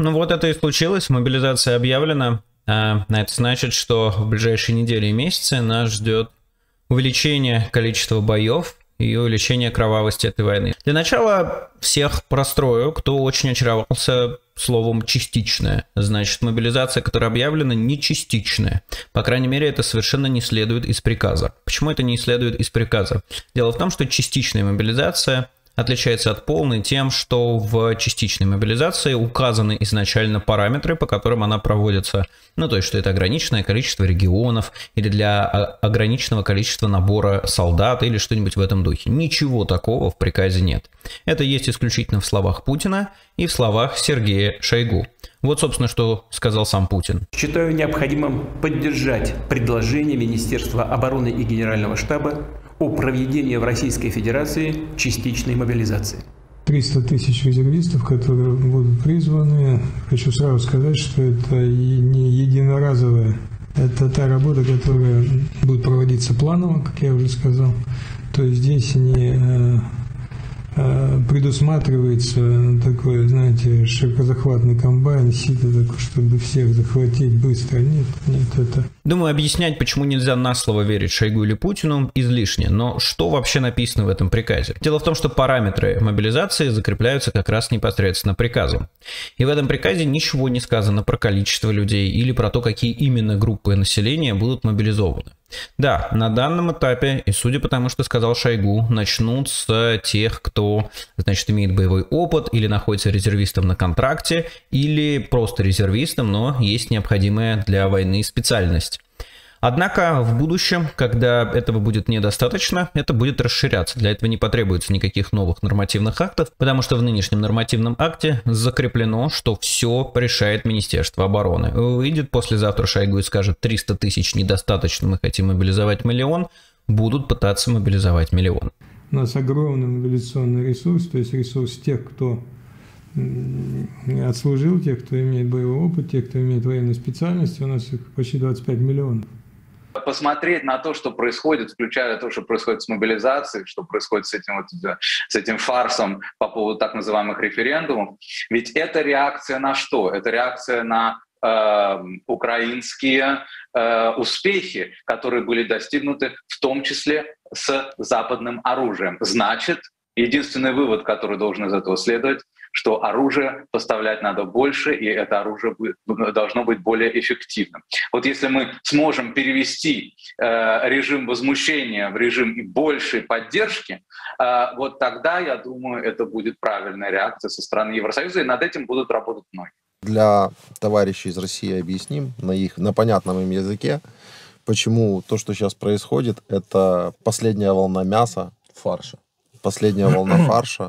Ну вот это и случилось, мобилизация объявлена. Это значит, что в ближайшие недели и месяцы нас ждет увеличение количества боев и увеличение кровавости этой войны. Для начала всех прострою, кто очень очаровался словом «частичная». Значит, мобилизация, которая объявлена, не частичная. По крайней мере, это совершенно не следует из приказа. Почему это не следует из приказа? Дело в том, что частичная мобилизация отличается от полной тем, что в частичной мобилизации указаны изначально параметры, по которым она проводится. Ну, то есть, что это ограниченное количество регионов или для ограниченного количества набора солдат или что-нибудь в этом духе. Ничего такого в приказе нет. Это есть исключительно в словах Путина и в словах Сергея Шойгу. Вот, собственно, что сказал сам Путин. Считаю необходимым поддержать предложение Министерства обороны и Генерального штаба о проведении в Российской Федерации частичной мобилизации. 300 тысяч резервистов, которые будут призваны. Хочу сразу сказать, что это и не единоразовая. Это та работа, которая будет проводиться планово, как я уже сказал. То есть здесь не предусматривается такой, знаете, широкозахватный комбайн, сито такое, чтобы всех захватить быстро. Нет, это... Думаю, объяснять, почему нельзя на слово верить Шойгу или Путину, излишне. Но что вообще написано в этом приказе? Дело в том, что параметры мобилизации закрепляются как раз непосредственно приказом. И в этом приказе ничего не сказано про количество людей или про то, какие именно группы населения будут мобилизованы. Да, на данном этапе, и судя по тому, что сказал Шойгу, начнут с тех, кто, значит, имеет боевой опыт или находится резервистом на контракте, или просто резервистом, но есть необходимая для войны специальность. Однако в будущем, когда этого будет недостаточно, это будет расширяться. Для этого не потребуется никаких новых нормативных актов, потому что в нынешнем нормативном акте закреплено, что все решает Министерство обороны. Выйдет послезавтра Шойгу и скажет: 300 тысяч недостаточно, мы хотим мобилизовать 1 миллион, будут пытаться мобилизовать 1 миллион. У нас огромный мобилизационный ресурс, то есть ресурс тех, кто отслужил, тех, кто имеет боевой опыт, тех, кто имеет военную специальность, у нас их почти 25 миллионов. Посмотреть на то, что происходит, включая то, что происходит с мобилизацией, что происходит с этим фарсом по поводу так называемых референдумов. Ведь это реакция на что? Это реакция на украинские успехи, которые были достигнуты в том числе с западным оружием. Значит, единственный вывод, который должен из этого следовать, что оружие поставлять надо больше, и это оружие должно быть более эффективным. Вот если мы сможем перевести режим возмущения в режим большей поддержки, вот тогда, я думаю, это будет правильная реакция со стороны Евросоюза, и над этим будут работать многие. Для товарищей из России объясним на понятном им языке, почему то, что сейчас происходит, это последняя волна мяса, фарша. Последняя волна фарша.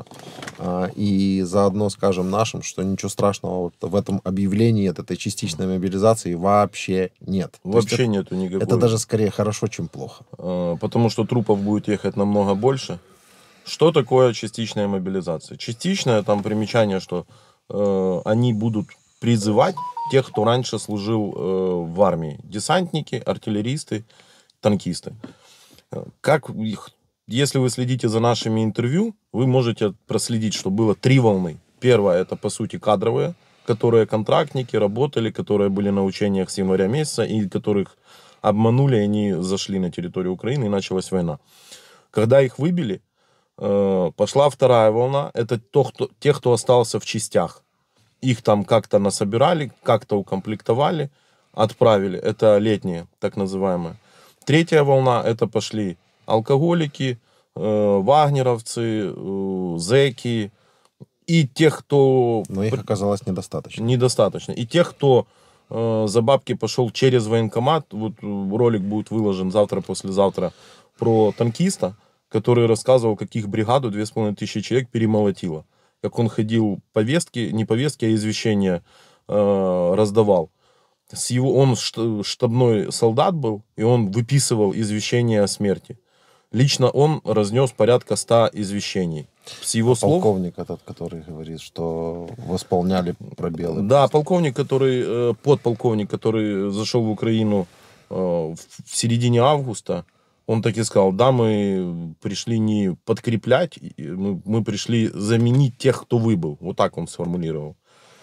И заодно скажем нашим, что ничего страшного вот в этом объявлении от этой частичной мобилизации вообще нет. Вообще нету никакой. Это даже скорее хорошо, чем плохо. Потому что трупов будет ехать намного больше. Что такое частичная мобилизация? Частичная, там примечание, что они будут призывать тех, кто раньше служил в армии. Десантники, артиллеристы, танкисты. Как их... Если вы следите за нашими интервью, вы можете проследить, что было 3 волны. Первая — это, по сути, кадровые, которые контрактники, работали, которые были на учениях с января месяца, и которых обманули, они зашли на территорию Украины, и началась война. Когда их выбили, пошла вторая волна. Это тех, кто остался в частях. Их там как-то насобирали, как-то укомплектовали, отправили. Это летние, так называемые. Третья волна — это пошли алкоголики, вагнеровцы, зэки и тех, кто... Но их оказалось недостаточно. Недостаточно. И тех, кто за бабки пошел через военкомат. Вот ролик будет выложен завтра-послезавтра про танкиста, который рассказывал, каких бригаду 2500 человек перемолотило. Как он ходил повестки, не повестки, а извещения раздавал. Он штабной солдат был, и он выписывал извещения о смерти. Лично он разнес порядка 100 извещений. С его слов... Полковник этот, который говорит, что восполняли пробелы. Да, полковник, подполковник, который зашел в Украину в середине августа, он так и сказал: да, мы пришли не подкреплять, мы пришли заменить тех, кто выбыл. Вот так он сформулировал.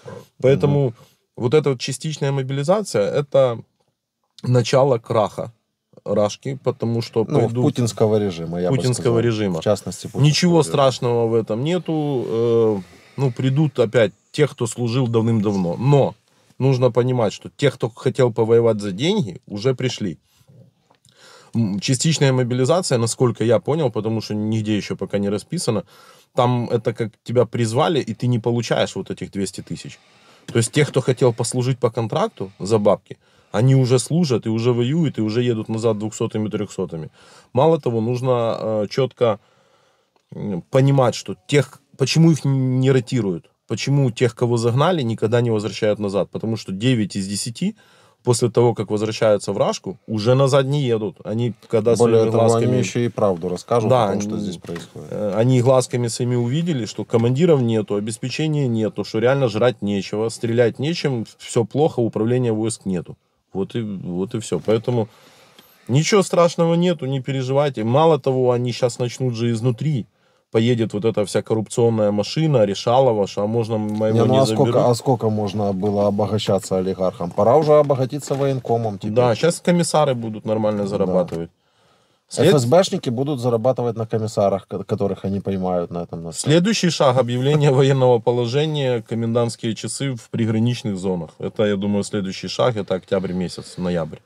Поэтому вот эта вот частичная мобилизация – это начало краха Рашки, потому что путинского режима, я бы сказал. режима. В частности, ничего страшного в этом нету. Придут опять те, кто служил давным-давно. Но нужно понимать, что те, кто хотел повоевать за деньги, уже пришли. Частичная мобилизация, насколько я понял, потому что нигде еще пока не расписано, там это как тебя призвали, и ты не получаешь вот этих 200 тысяч. То есть те, кто хотел послужить по контракту за бабки, они уже служат и уже воюют, и уже едут назад 200-ми, 300-ми. Мало того, нужно четко понимать, что почему их не ротируют, почему тех, кого загнали, никогда не возвращают назад. Потому что 9 из 10 после того, как возвращаются в Рашку, уже назад не едут. Они, когда более того, глазками... они еще и правду расскажут о том, что здесь происходит. Они глазками своими увидели, что командиров нету, обеспечения нету, что реально жрать нечего, стрелять нечем, все плохо, управления войск нету. Вот и все. Поэтому ничего страшного нету, не переживайте. Мало того, они сейчас начнут же изнутри. Поедет вот эта вся коррупционная машина, Решалова, что можно моего не заберут. Сколько можно было обогащаться олигархам? Пора уже обогатиться военкомом. Теперь. Да, сейчас комиссары будут нормально зарабатывать. Да. ФСБшники будут зарабатывать на комиссарах, которых они поймают на этом. Следующий шаг — объявление военного положения, комендантские часы в приграничных зонах. Это, я думаю, следующий шаг, это октябрь месяц, ноябрь.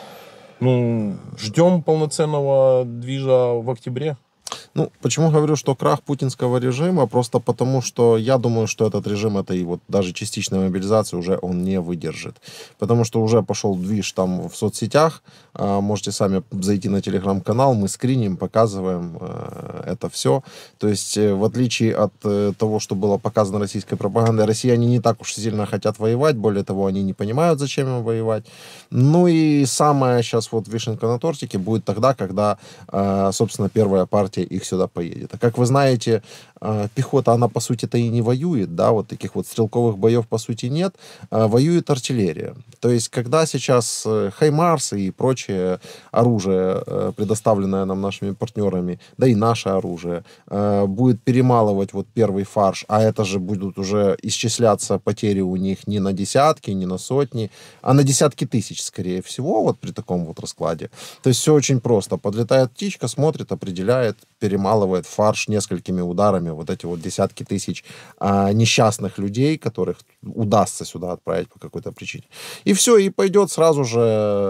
Ждем полноценного движа в октябре. Почему говорю, что крах путинского режима? Просто потому, что я думаю, что этот режим, это и вот даже частичная мобилизация уже он не выдержит. Потому что уже пошел движ там в соцсетях. Можете сами зайти на телеграм-канал, мы скриним, показываем это все. То есть, в отличие от того, что было показано российской пропагандой, россияне не так уж сильно хотят воевать. Более того, они не понимают, зачем им воевать. И самая сейчас вот вишенка на тортике будет тогда, когда, собственно, первая партия их сюда поедет. А как вы знаете, пехота, она по сути-то и не воюет, да, вот таких вот стрелковых боев по сути нет, воюет артиллерия. То есть, когда сейчас Хаймарсы и прочее оружие, предоставленное нам нашими партнерами, да и наше оружие, будет перемалывать вот первый фарш, а это же будут уже исчисляться потери у них не на десятки, не на сотни, а на десятки тысяч, скорее всего, вот при таком вот раскладе. То есть, все очень просто. Подлетает птичка, смотрит, определяет, перемалывает фарш несколькими ударами вот эти вот десятки тысяч несчастных людей, которых удастся сюда отправить по какой-то причине. И все, и пойдет сразу же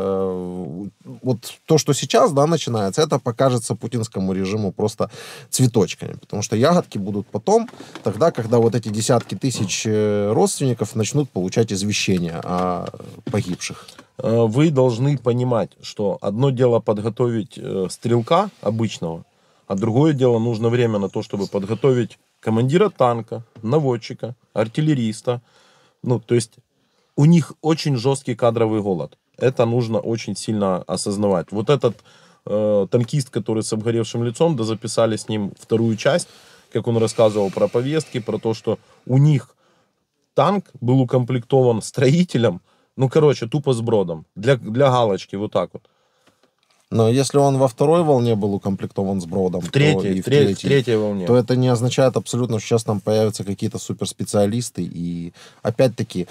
вот то, что сейчас, да, начинается, это покажется путинскому режиму просто цветочками, потому что ягодки будут потом, тогда, когда вот эти десятки тысяч родственников начнут получать извещения о погибших. Вы должны понимать, что одно дело подготовить стрелка обычного, а другое дело, нужно время на то, чтобы подготовить командира танка, наводчика, артиллериста. То есть у них очень жесткий кадровый голод. Это нужно очень сильно осознавать. Вот этот танкист, который с обгоревшим лицом, да, записали с ним вторую часть, как он рассказывал про повестки, про то, что у них танк был укомплектован строителем, тупо с бродом, для галочки, вот так вот. Но если он во второй волне был укомплектован с бродом, в третьей волне, то это не означает абсолютно, что сейчас там появятся какие-то суперспециалисты. И опять-таки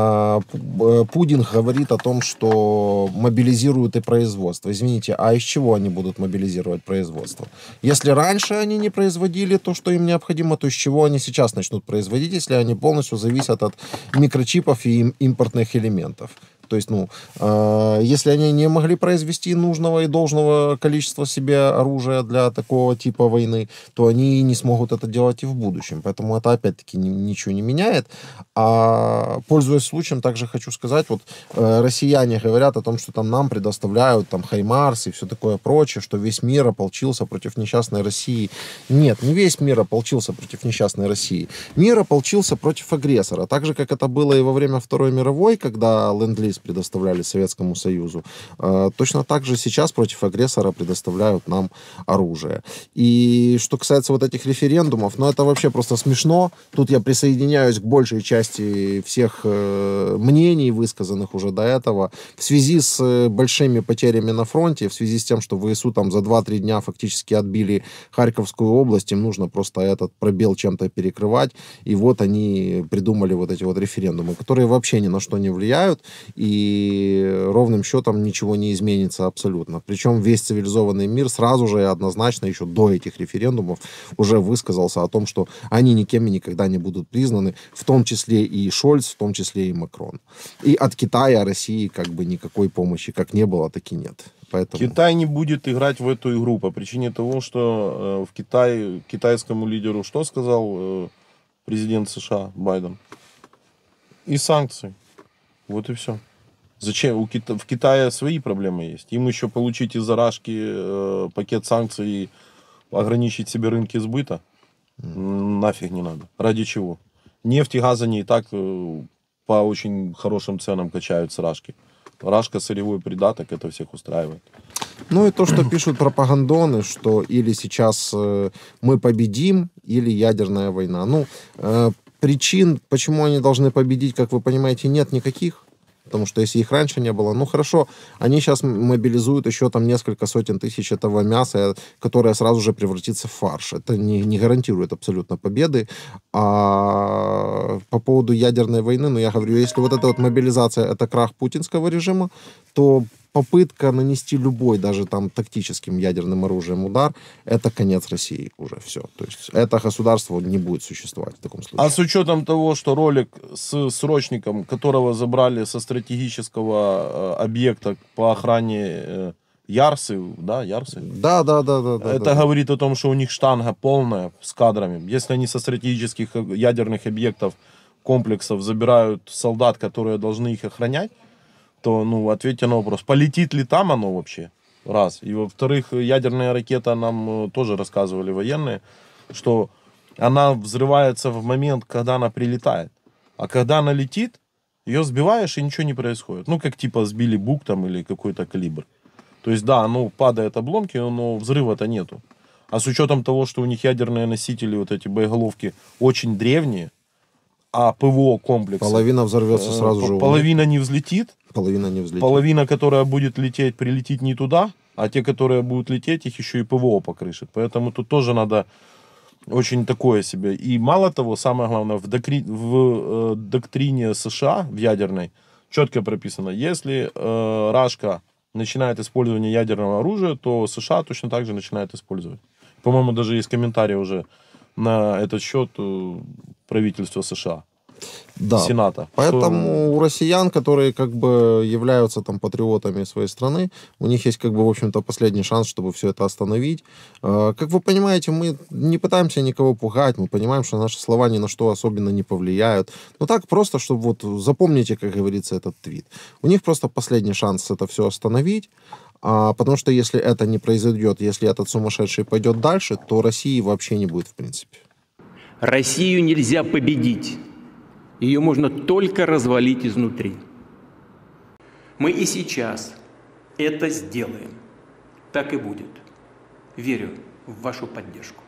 Путин говорит о том, что мобилизируют и производство. Извините, а из чего они будут мобилизировать производство? Если раньше они не производили то, что им необходимо, то из чего они сейчас начнут производить, если они полностью зависят от микрочипов и импортных элементов? То есть, если они не могли произвести нужного и должного количества себе оружия для такого типа войны, то они не смогут это делать и в будущем. Поэтому это, опять-таки, ничего не меняет. А, пользуясь случаем, также хочу сказать, вот россияне говорят о том, что там нам предоставляют там Хаймарс и все такое прочее, что весь мир ополчился против несчастной России. Нет, не весь мир ополчился против несчастной России. Мир ополчился против агрессора. Так же, как это было и во время Второй мировой, когда ленд-лиз ленд-лиз предоставляли Советскому Союзу, точно так же сейчас против агрессора предоставляют нам оружие. И что касается вот этих референдумов, ну это вообще просто смешно. Тут я присоединяюсь к большей части всех мнений, высказанных уже до этого. В связи с большими потерями на фронте, в связи с тем, что ВСУ там за 2-3 дня фактически отбили Харьковскую область, им нужно просто этот пробел чем-то перекрывать. И вот они придумали вот эти вот референдумы, которые вообще ни на что не влияют, и ровным счетом ничего не изменится абсолютно. Причем весь цивилизованный мир сразу же и однозначно еще до этих референдумов уже высказался о том, что они никем и никогда не будут признаны, в том числе и Шольц, в том числе и Макрон. И от Китая, России как бы никакой помощи как не было, так и нет. Поэтому... Китай не будет играть в эту игру по причине того, что в Китае китайскому лидеру что сказал президент США Байден? И санкции. Вот и все. Зачем? В Китае свои проблемы есть. Им еще получить из-за рашки пакет санкций и ограничить себе рынки сбыта нафиг не надо. Ради чего? Нефть и газ они и так по очень хорошим ценам качают с рашки. Рашка, сырьевой придаток, это всех устраивает. Ну и то, что пишут пропагандоны, что или сейчас мы победим, или ядерная война. Ну, причин, почему они должны победить, как вы понимаете, нет никаких. Потому что если их раньше не было, ну хорошо, они сейчас мобилизуют еще там несколько сотен тысяч этого мяса, которое сразу же превратится в фарш. Это не гарантирует абсолютно победы. А по поводу ядерной войны, ну я говорю, если вот эта вот мобилизация, это крах путинского режима, то попытка нанести любой, даже там тактическим ядерным оружием удар, это конец России уже все. То есть это государство не будет существовать в таком случае. А с учетом того, что ролик с срочником, которого забрали со стратегического объекта по охране Ярсы, да, Ярсы? Да. Это говорит о том, что у них штанга полная с кадрами. Если они со стратегических ядерных объектов, комплексов забирают солдат, которые должны их охранять, то, ну, ответьте на вопрос, полетит ли там оно вообще? Раз. И, во-вторых, ядерная ракета, нам тоже рассказывали военные, что она взрывается в момент, когда она прилетает. А когда она летит, ее сбиваешь, и ничего не происходит. Ну, как типа сбили БУК там или какой-то калибр. То есть, да, ну, падают обломки, но взрыва-то нету. А с учетом того, что у них ядерные носители, вот эти боеголовки, очень древние, а ПВО комплекс... Половина взорвется сразу же. Половина не взлетит. Половина не взлетит. Половина, которая будет лететь, прилетит не туда, а те, которые будут лететь, их еще и ПВО покрышит. Поэтому тут тоже надо очень такое себе. И мало того, самое главное, в доктрине США, в ядерной, четко прописано, если рашка начинает использование ядерного оружия, то США точно так же начинает использовать. По-моему, даже есть комментарий уже на этот счет правительства США. Да. Сената. Поэтому у россиян, которые как бы являются там патриотами своей страны, у них есть как бы, в общем-то, последний шанс, чтобы все это остановить. Как вы понимаете, мы не пытаемся никого пугать, мы понимаем, что наши слова ни на что особенно не повлияют. Но так просто, чтобы вот запомните, как говорится, этот твит. У них просто последний шанс это все остановить. Потому что если это не произойдет, если этот сумасшедший пойдет дальше, то России вообще не будет в принципе. Россию нельзя победить. Ее можно только развалить изнутри. Мы и сейчас это сделаем. Так и будет. Верю в вашу поддержку.